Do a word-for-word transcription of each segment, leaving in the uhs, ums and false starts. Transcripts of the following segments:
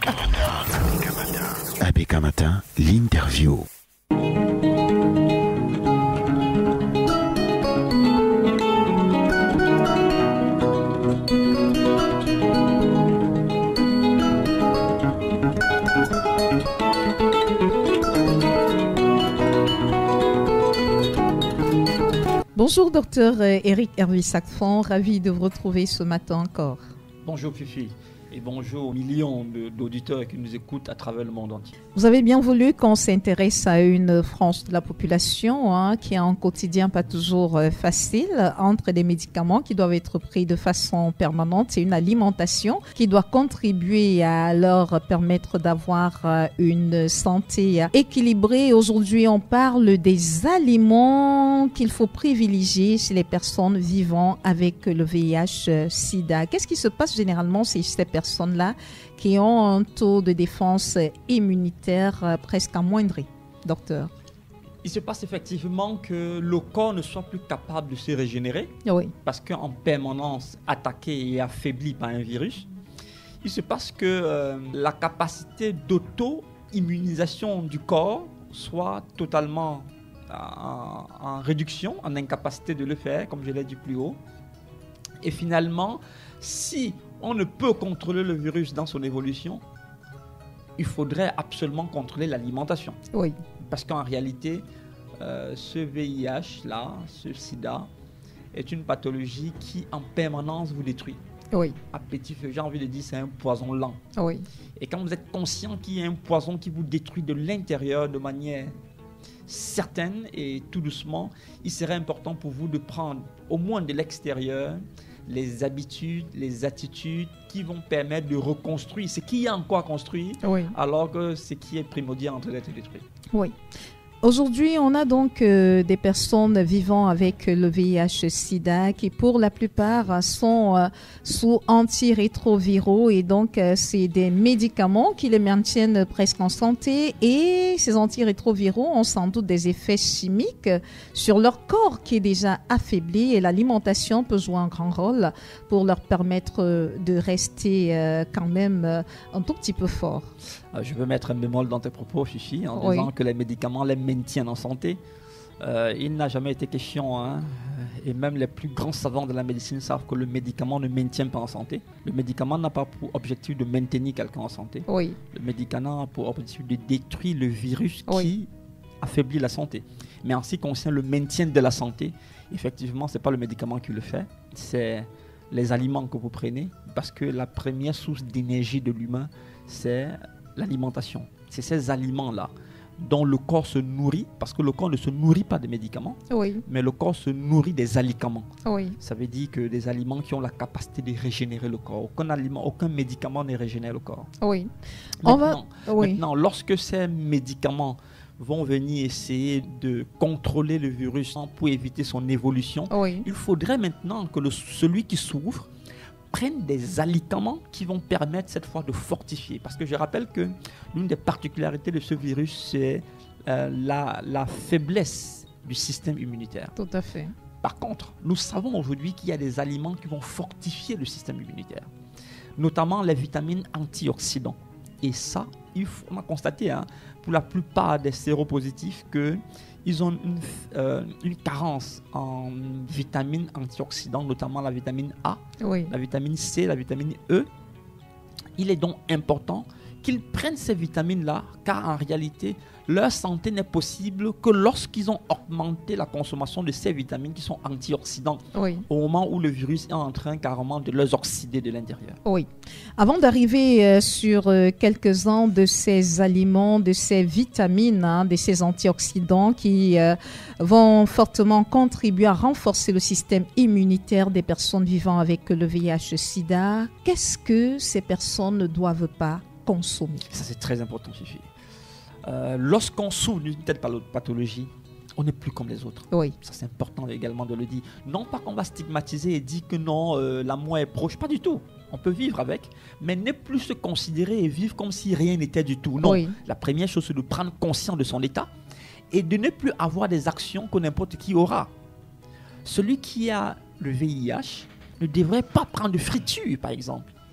A B K Matin, l'interview. Bonjour docteur Eric Hervé Sacfon, ravi de vous retrouver ce matin encore. Bonjour Fifi et bonjour aux millions d'auditeurs qui nous écoutent à travers le monde entier. Vous avez bien voulu qu'on s'intéresse à une frange de la population hein, qui a un quotidien pas toujours euh, facile entre des médicaments qui doivent être pris de façon permanente et une alimentation qui doit contribuer à leur permettre d'avoir euh, une santé euh, équilibrée. Aujourd'hui, on parle des aliments qu'il faut privilégier chez les personnes vivant avec le V I H sida. Qu'est-ce qui se passe généralement chez ces personnes-là qui ont un taux de défense immunitaire presque amoindri, docteur? Il se passe effectivement que le corps ne soit plus capable de se régénérer, oui. parce qu'en permanence attaqué et affaibli par un virus. Il se passe que euh, la capacité d'auto-immunisation du corps soit totalement en, en réduction, en incapacité de le faire, comme je l'ai dit plus haut. Et finalement, si on ne peut contrôler le virus dans son évolution, il faudrait absolument contrôler l'alimentation. Oui. Parce qu'en réalité, euh, ce V I H-là, ce sida, est une pathologie qui en permanence vous détruit. Oui. À petit feu, j'ai envie de dire, c'est un poison lent. Oui. Et quand vous êtes conscient qu'il y a un poison qui vous détruit de l'intérieur de manière certaine et tout doucement, il serait important pour vous de prendre au moins de l'extérieur les habitudes, les attitudes qui vont permettre de reconstruire ce qu'il y a encore à construire, oui. alors que ce qui est primordial en train d'être détruit. Oui. Aujourd'hui, on a donc euh, des personnes vivant avec le V I H sida qui, pour la plupart, sont euh, sous antirétroviraux et donc euh, c'est des médicaments qui les maintiennent presque en santé et ces antirétroviraux ont sans doute des effets chimiques sur leur corps qui est déjà affaibli et l'alimentation peut jouer un grand rôle pour leur permettre de rester euh, quand même euh, un tout petit peu fort. Je veux mettre un bémol dans tes propos, Fifi, en oui. disant que les médicaments les maintiennent en santé. Euh, il n'a jamais été question, hein, et même les plus grands savants de la médecine savent que le médicament ne maintient pas en santé. Le médicament n'a pas pour objectif de maintenir quelqu'un en santé. Oui. Le médicament a pour objectif de détruire le virus oui. qui affaiblit la santé. Mais en ce qui concerne le maintien de la santé, effectivement, ce n'est pas le médicament qui le fait, c'est les aliments que vous prenez, parce que la première source d'énergie de l'humain, c'est l'alimentation. C'est ces aliments-là dont le corps se nourrit, parce que le corps ne se nourrit pas des médicaments, oui. mais le corps se nourrit des alicaments. Oui. Ça veut dire que des aliments qui ont la capacité de régénérer le corps. Aucun aliment, aucun médicament ne régénère le corps. Oui. Maintenant, On va... oui. maintenant, lorsque ces médicaments vont venir essayer de contrôler le virus pour éviter son évolution, oui. il faudrait maintenant que le, celui qui souffre prennent des alicaments qui vont permettre cette fois de fortifier. Parce que je rappelle que l'une des particularités de ce virus, c'est euh, la, la faiblesse du système immunitaire. Tout à fait. Par contre, nous savons aujourd'hui qu'il y a des aliments qui vont fortifier le système immunitaire, notamment les vitamines antioxydants. Et ça, il faut, on a constaté hein, pour la plupart des séropositifs que ils ont une, euh, une carence en vitamines antioxydants, notamment la vitamine A, oui. la vitamine C, la vitamine E. Il est donc important qu'ils prennent ces vitamines-là, car en réalité, leur santé n'est possible que lorsqu'ils ont augmenté la consommation de ces vitamines qui sont antioxydants, oui. au moment où le virus est en train carrément de les oxyder de l'intérieur. Oui. Avant d'arriver euh, sur euh, quelques-uns de ces aliments, de ces vitamines, hein, de ces antioxydants qui euh, vont fortement contribuer à renforcer le système immunitaire des personnes vivant avec le V I H sida, qu'est-ce que ces personnes ne doivent pas consommer? Ça, c'est très important, Fifi. Euh, lorsqu'on souffre d'une telle pathologie, on n'est plus comme les autres. Oui. Ça, c'est important également de le dire. Non pas qu'on va stigmatiser et dire que non, euh, la mort est proche. Pas du tout. On peut vivre avec, mais ne plus se considérer et vivre comme si rien n'était du tout. Non. Oui. La première chose, c'est de prendre conscience de son état et de ne plus avoir des actions que n'importe qui aura. Celui qui a le V I H ne devrait pas prendre de friture, par exemple.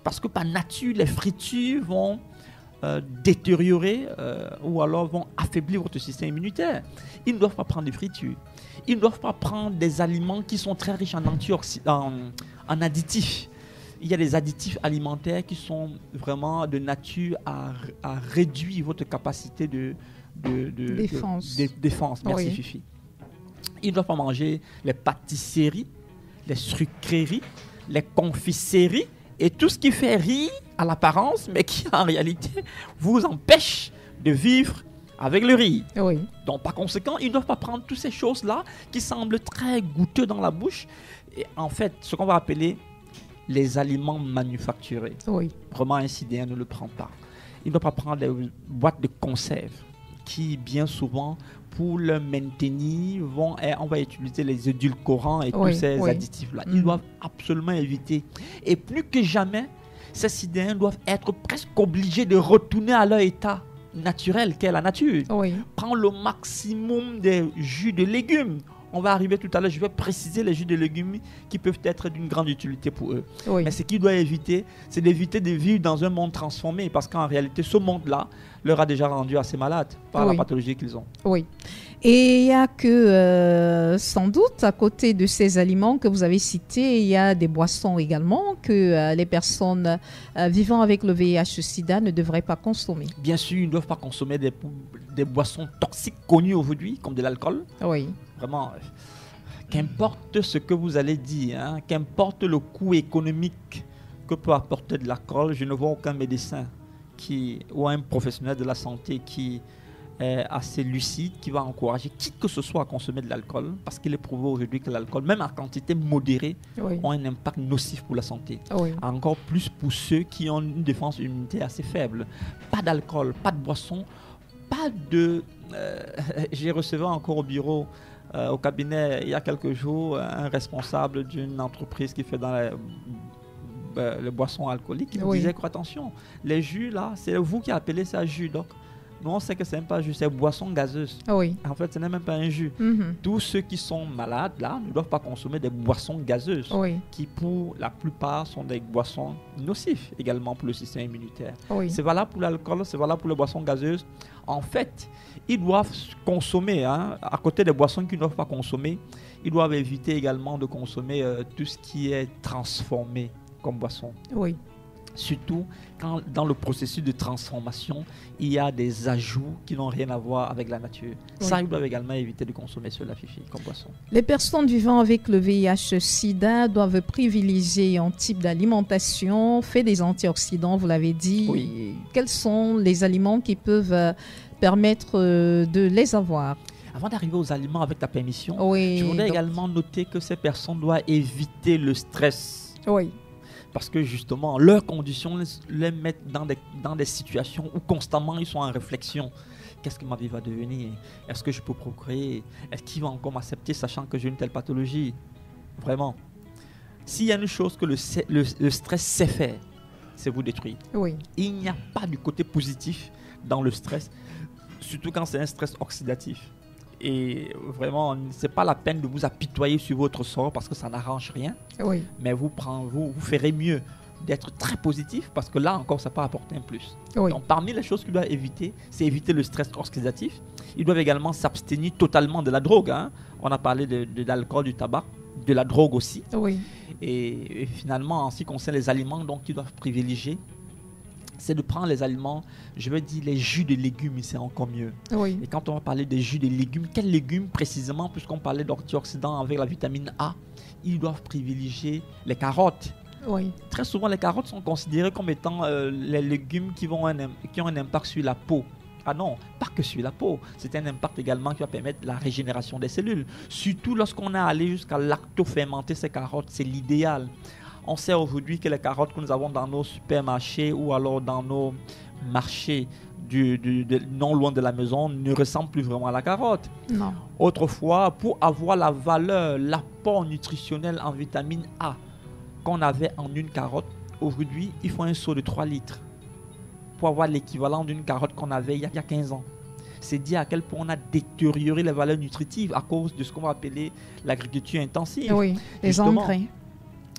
Parce que par nature, les fritures vont euh, détériorer euh, ou alors vont affaiblir votre système immunitaire. Ils ne doivent pas prendre des fritures. Ils ne doivent pas prendre des aliments qui sont très riches en, antioxydants, en, en additifs. Il y a des additifs alimentaires qui sont vraiment de nature à, à réduire votre capacité de, de, de, défense. de, de défense. Merci, Oui. Fifi. Ils ne doivent pas manger les pâtisseries, les sucreries, les confiseries et tout ce qui fait rire à l'apparence, mais qui en réalité vous empêche de vivre avec le riz. Oui. Donc par conséquent, ils ne doivent pas prendre toutes ces choses-là qui semblent très goûteux dans la bouche. Et en fait, ce qu'on va appeler les aliments manufacturés. Oui. Vraiment, un Sidéen ne le prend pas. Il ne doit pas prendre des boîtes de conserve qui, bien souvent, pour le maintenir, vont, on va utiliser les édulcorants et Oui, tous ces oui. additifs-là. Mhm. Ils doivent absolument éviter. Et plus que jamais, ces Sidéens doivent être presque obligés de retourner à leur état naturel qu'est la nature. Oui. Prends le maximum des jus de légumes. On va arriver tout à l'heure, je vais préciser les jus de légumes qui peuvent être d'une grande utilité pour eux. Oui. Mais ce qu'ils doivent éviter, c'est d'éviter de vivre dans un monde transformé parce qu'en réalité, ce monde-là leur a déjà rendu assez malades par Oui. la pathologie qu'ils ont. Oui. Et il y a que, euh, sans doute, à côté de ces aliments que vous avez cités, il y a des boissons également que euh, les personnes euh, vivant avec le V I H-Sida ne devraient pas consommer. Bien sûr, ils ne doivent pas consommer des, des boissons toxiques connues aujourd'hui, comme de l'alcool. Oui. Vraiment, euh, qu'importe ce que vous allez dire, hein, qu'importe le coût économique que peut apporter de l'alcool, je ne vois aucun médecin qui, ou un professionnel de la santé qui est assez lucide, qui va encourager qui que ce soit à consommer de l'alcool, parce qu'il est prouvé aujourd'hui que l'alcool, même en quantité modérée, Oui. a un impact nocif pour la santé. Oui. Encore plus pour ceux qui ont une défense immunitaire assez faible. Pas d'alcool, pas de boisson, pas de... Euh, j'ai reçu encore au bureau, euh, au cabinet, il y a quelques jours, un responsable d'une entreprise qui fait dans la, euh, les boissons alcooliques. Il Oui. disait que, attention, les jus là, c'est vous qui appelez ça jus. Donc, nous on sait que c'est même pas jus, c'est boisson gazeuse. Oui. En fait, ce n'est même pas un jus. Mhm. Tous ceux qui sont malades là ne doivent pas consommer des boissons gazeuses Oui. qui pour la plupart sont des boissons nocives également pour le système immunitaire. Oui. C'est valable pour l'alcool, c'est valable pour les boissons gazeuses. En fait, ils doivent consommer, hein, à côté des boissons qu'ils ne doivent pas consommer, ils doivent éviter également de consommer euh, tout ce qui est transformé comme boisson. Oui. Surtout quand dans le processus de transformation, il y a des ajouts qui n'ont rien à voir avec la nature. Oui. Ça, ils doivent également éviter de consommer cela, Fifi, comme boisson. Les personnes vivant avec le V I H-Sida doivent privilégier un type d'alimentation fait des antioxydants, vous l'avez dit. Oui. Quels sont les aliments qui peuvent euh, permettre euh, de les avoir? Avant d'arriver aux aliments, avec ta permission, Oui. je voudrais donc- également noter que ces personnes doivent éviter le stress. Oui. Parce que justement, leurs conditions les, les mettent dans des, dans des situations où constamment ils sont en réflexion. Qu'est-ce que ma vie va devenir? Est-ce que je peux procréer? Est-ce qu'ils vont encore m'accepter sachant que j'ai une telle pathologie? Vraiment. S'il y a une chose que le, le, le stress sait faire, c'est vous détruire. Oui. Il n'y a pas du côté positif dans le stress, surtout quand c'est un stress oxydatif. Et vraiment, ce n'est pas la peine de vous apitoyer sur votre sort parce que ça n'arrange rien. Oui. Mais vous, prend, vous, vous ferez mieux d'être très positif parce que là encore, ça peut apporter un plus. Oui. Donc, parmi les choses qu'ils doivent éviter, c'est éviter le stress oxydatif. Ils doivent également s'abstenir totalement de la drogue. Hein. On a parlé de, de l'alcool, du tabac, de la drogue aussi. Oui. Et, et finalement, en ce qui concerne les aliments, donc, qu'ils doivent privilégier, c'est de prendre les aliments, je veux dire les jus de légumes, c'est encore mieux. Oui. Et quand on va parler des jus de légumes, quels légumes précisément, puisqu'on parlait d'antioxydants avec la vitamine A, ils doivent privilégier les carottes. Oui. Très souvent, les carottes sont considérées comme étant euh, les légumes qui, vont un, qui ont un impact sur la peau. Ah non, pas que sur la peau. C'est un impact également qui va permettre la régénération des cellules. Surtout lorsqu'on a allé jusqu'à lacto-fermenter ces carottes, c'est l'idéal. On sait aujourd'hui que les carottes que nous avons dans nos supermarchés ou alors dans nos marchés du, du, de, non loin de la maison ne ressemblent plus vraiment à la carotte. Non. Autrefois, pour avoir la valeur, l'apport nutritionnel en vitamine A qu'on avait en une carotte, aujourd'hui, il faut un seau de trois litres pour avoir l'équivalent d'une carotte qu'on avait il y a, il y a quinze ans. C'est dire à quel point on a détérioré les valeurs nutritives à cause de ce qu'on va appeler l'agriculture intensive. Oui. Les Justement, engrais.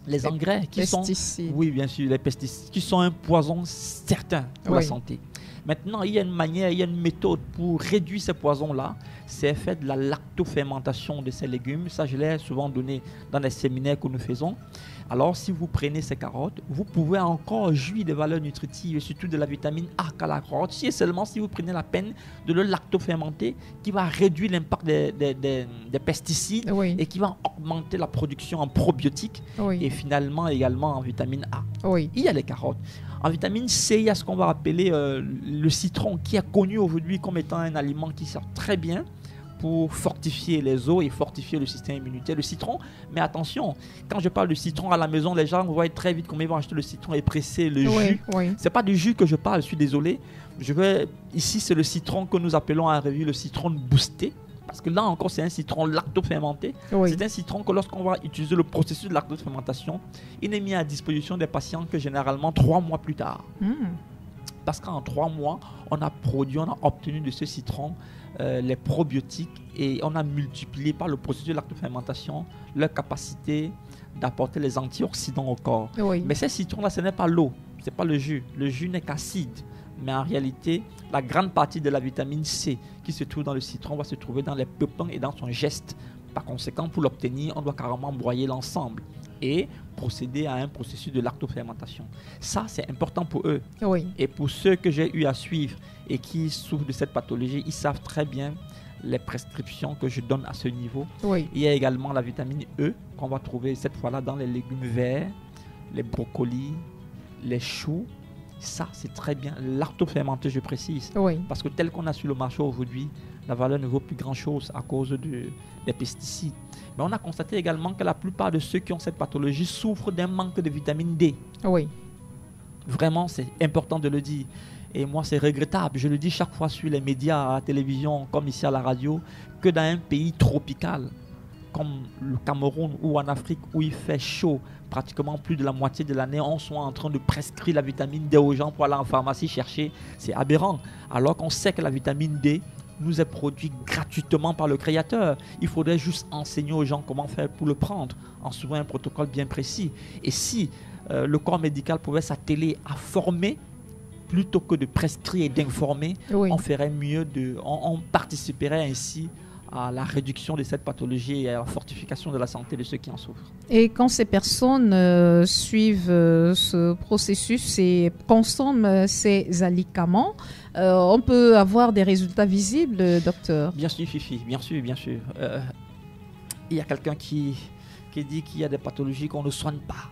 les engrais qui pesticides. sont, oui, bien sûr, les pesticides qui sont un poison certain pour oui. la santé. Maintenant, il y a une manière, il y a une méthode pour réduire ces poisons-là. C'est faire de la lactofermentation de ces légumes. Ça, je l'ai souvent donné dans les séminaires que nous faisons. Alors, si vous prenez ces carottes, vous pouvez encore jouir des valeurs nutritives, surtout de la vitamine A qu'a la carotte, si et seulement si vous prenez la peine de le lactofermenter, qui va réduire l'impact des, des, des, des pesticides oui. et qui va augmenter la production en probiotiques oui. et finalement également en vitamine A. Oui. Il y a les carottes. En vitamine C, il y a ce qu'on va appeler euh, le citron, qui est connu aujourd'hui comme étant un aliment qui sert très bien pour fortifier les os et fortifier le système immunitaire. Le citron, mais attention, quand je parle de citron à la maison, les gens voient très vite comment ils vont acheter le citron et presser le oui, jus. Oui. C'est pas du jus que je parle, je suis désolé. Je vais, ici, c'est le citron que nous appelons à la revue le citron boosté. Parce que là encore, c'est un citron lactofermenté. Oui. C'est un citron que lorsqu'on va utiliser le processus de lactofermentation, il est mis à disposition des patients que généralement trois mois plus tard. Mm. Parce qu'en trois mois, on a produit, on a obtenu de ce citron euh, les probiotiques et on a multiplié par le processus de lactofermentation leur capacité d'apporter les antioxydants au corps. Oui. Mais ces citrons-là, ce n'est pas l'eau, ce n'est pas le jus. Le jus n'est qu'acide. Mais en réalité, la grande partie de la vitamine C qui se trouve dans le citron va se trouver dans les pépins et dans son geste. Par conséquent, pour l'obtenir, on doit carrément broyer l'ensemble et procéder à un processus de lactofermentation. Ça, c'est important pour eux. Oui. Et pour ceux que j'ai eu à suivre et qui souffrent de cette pathologie, ils savent très bien les prescriptions que je donne à ce niveau. Oui. Il y a également la vitamine E qu'on va trouver cette fois-là dans les légumes verts, les brocolis, les choux. Ça, c'est très bien. Lactofermenté, je précise. Oui. Parce que tel qu'on a sur le marché aujourd'hui, la valeur ne vaut plus grand-chose à cause de, des pesticides. Mais on a constaté également que la plupart de ceux qui ont cette pathologie souffrent d'un manque de vitamine D. Oui. Vraiment, c'est important de le dire. Et moi, c'est regrettable. Je le dis chaque fois sur les médias, à la télévision, comme ici à la radio, que dans un pays tropical, comme le Cameroun ou en Afrique où il fait chaud pratiquement plus de la moitié de l'année, on soit en train de prescrire la vitamine D aux gens pour aller en pharmacie chercher. C'est aberrant. Alors qu'on sait que la vitamine D nous est produite gratuitement par le créateur. Il faudrait juste enseigner aux gens comment faire pour le prendre en suivant un protocole bien précis. Et si euh, le corps médical pouvait s'atteler à former plutôt que de prescrire et d'informer, oui. on ferait mieux, de, on, on participerait ainsi à la réduction de cette pathologie et à la fortification de la santé de ceux qui en souffrent. Et quand ces personnes euh, suivent euh, ce processus et consomment euh, ces alicaments, euh, on peut avoir des résultats visibles, docteur? Bien sûr, Fifi, bien sûr, bien sûr. Euh, il y a quelqu'un qui, qui dit qu'il y a des pathologies qu'on ne soigne pas.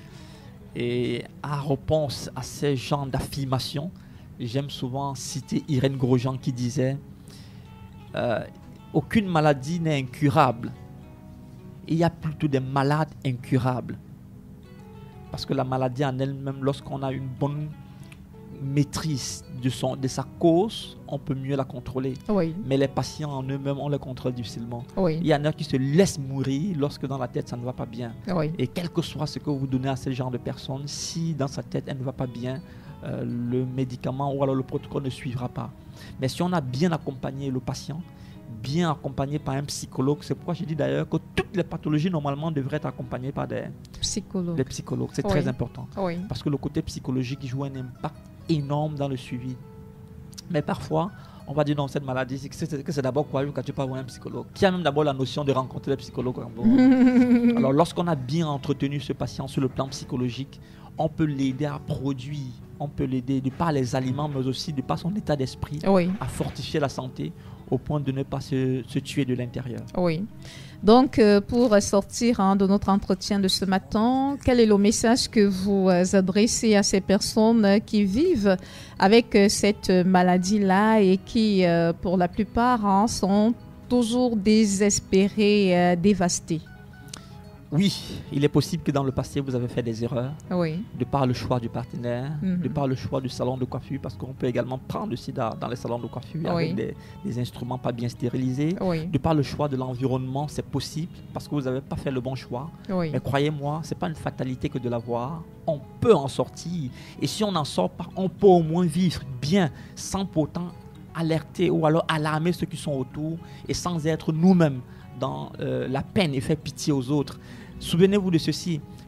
Et en réponse à ces genres d'affirmations, j'aime souvent citer Irène Grosjean qui disait euh, aucune maladie n'est incurable. Il y a plutôt des malades incurables. Parce que la maladie en elle-même, lorsqu'on a une bonne maîtrise de, son, de sa cause, on peut mieux la contrôler. Oui. Mais les patients en eux-mêmes, on les contrôle difficilement. Oui. Il y en a qui se laissent mourir lorsque dans la tête, ça ne va pas bien. Oui. Et quel que soit ce que vous donnez à ce genre de personnes, si dans sa tête, elle ne va pas bien, euh, le médicament ou alors le protocole ne suivra pas. Mais si on a bien accompagné le patient, bien accompagné par un psychologue, c'est pourquoi je dis d'ailleurs que toutes les pathologies normalement devraient être accompagnées par des psychologues. Des psychologues. C'est oui. très important. Oui. Parce que le côté psychologique joue un impact énorme dans le suivi. Mais parfois, on va dire non, cette maladie, c'est que c'est, que c'est d'abord quoi quand tu peux avoir un psychologue. Qui a même d'abord la notion de rencontrer les psychologues. Alors lorsqu'on a bien entretenu ce patient sur le plan psychologique, on peut l'aider à produire, on peut l'aider de par les aliments, mais aussi de par son état d'esprit, oui. à fortifier la santé au point de ne pas se, se tuer de l'intérieur. Oui. Donc, euh, pour sortir hein, de notre entretien de ce matin, quel est le message que vous euh, adressez à ces personnes euh, qui vivent avec euh, cette maladie-là et qui, euh, pour la plupart, hein, sont toujours désespérées, euh, dévastées? Oui, il est possible que dans le passé, vous avez fait des erreurs, oui. de par le choix du partenaire, mm-hmm. de par le choix du salon de coiffure, parce qu'on peut également prendre le sida dans les salons de coiffure oui. avec des, des instruments pas bien stérilisés, oui. de par le choix de l'environnement, c'est possible, parce que vous n'avez pas fait le bon choix. Oui. Mais croyez-moi, ce n'est pas une fatalité que de l'avoir, on peut en sortir, et si on n'en sort pas, on peut au moins vivre bien, sans pourtant alerter ou alors alarmer ceux qui sont autour, et sans être nous-mêmes dans euh, la peine et faire pitié aux autres. Souvenez-vous de ceci,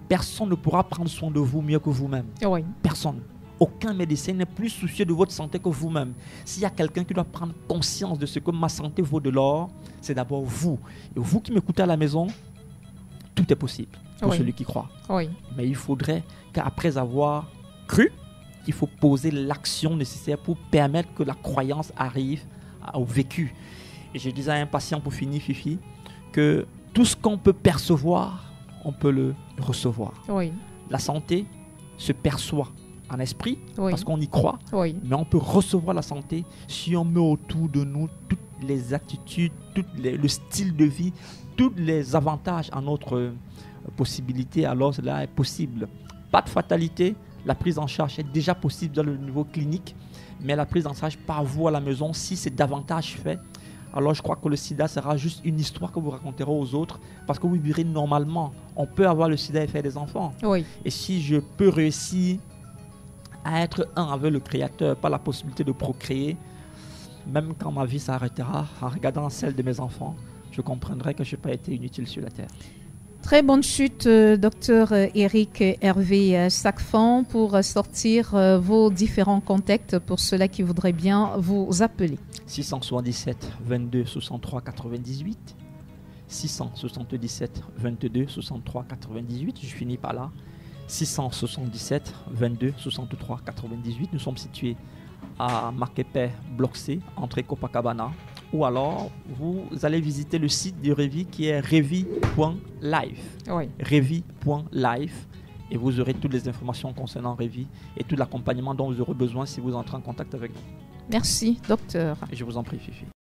personne ne pourra prendre soin de vous mieux que vous-même. Oui. Personne. Aucun médecin n'est plus soucieux de votre santé que vous-même. S'il y a quelqu'un qui doit prendre conscience de ce que ma santé vaut de l'or, c'est d'abord vous. Et vous qui m'écoutez à la maison, tout est possible pour Oui. celui qui croit. Oui. Mais il faudrait qu'après avoir cru, il faut poser l'action nécessaire pour permettre que la croyance arrive au vécu. Et je disais à un patient pour finir, Fifi, que tout ce qu'on peut percevoir, on peut le recevoir. Oui. La santé se perçoit en esprit, Oui. parce qu'on y croit, Oui. mais on peut recevoir la santé si on met autour de nous toutes les attitudes, tout les, le style de vie, tous les avantages à notre euh, possibilité, alors cela est possible. Pas de fatalité, la prise en charge est déjà possible dans le niveau clinique, mais la prise en charge par vous à la maison, si c'est davantage fait, alors je crois que le sida sera juste une histoire que vous raconterez aux autres, parce que vous verrez normalement, on peut avoir le sida et faire des enfants. Oui. Et si je peux réussir à être un avec le Créateur, pas la possibilité de procréer, même quand ma vie s'arrêtera, en regardant celle de mes enfants, je comprendrai que je n'ai pas été inutile sur la terre. Très bonne chute, euh, docteur Éric Hervé euh, Sacfan, pour euh, sortir euh, vos différents contacts pour ceux-là qui voudraient bien vous appeler. six cent soixante-dix-sept vingt-deux soixante-trois quatre-vingt-dix-huit, six cent soixante-dix-sept vingt-deux soixante-trois quatre-vingt-dix-huit, je finis par là. six cent soixante-dix-sept vingt-deux soixante-trois quatre-vingt-dixhuit. Nous sommes situés à Marquepé, Bloc C, entrée Copacabana. Ou alors, vous allez visiter le site de Révi qui est révi point live. Oui. révi point live. Et vous aurez toutes les informations concernant Révi et tout l'accompagnement dont vous aurez besoin si vous entrez en contact avec nous. Merci, docteur. Et je vous en prie, Fifi.